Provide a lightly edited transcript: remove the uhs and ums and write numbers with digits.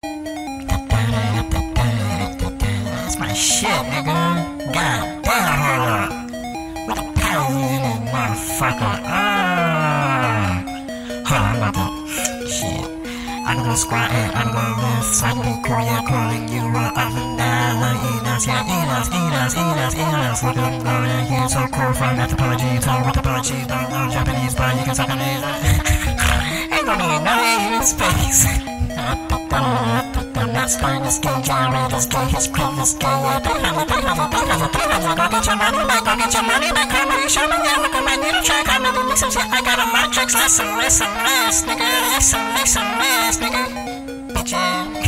That's my shit, nigga. God damn, hold up. What the hell is in this motherfucker? Hold on, I'm about to. Shit. I'm gonna squat and I'm gonna live. So I'm gonna call you, calling you up and down. Like eat us. Look, I'm going here so cool from anthropology. Talk with apology. Don't know Japanese, but you can suck on these. Ain't gonna be no in space. That's fine, this game generators, gay, his cream is gay. Go get your money back, go get your money back. Come on, you show me, yeah, look at my new track. I'm gonna do some shit, I got a matrix. Listen, nigga. Listen, nigga. Bitches.